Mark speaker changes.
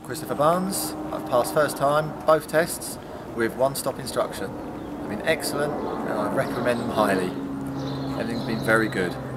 Speaker 1: Christopher Barnes. I've passed first time, both tests, with one-stop instruction. They've been excellent and I recommend them highly. Everything's been very good.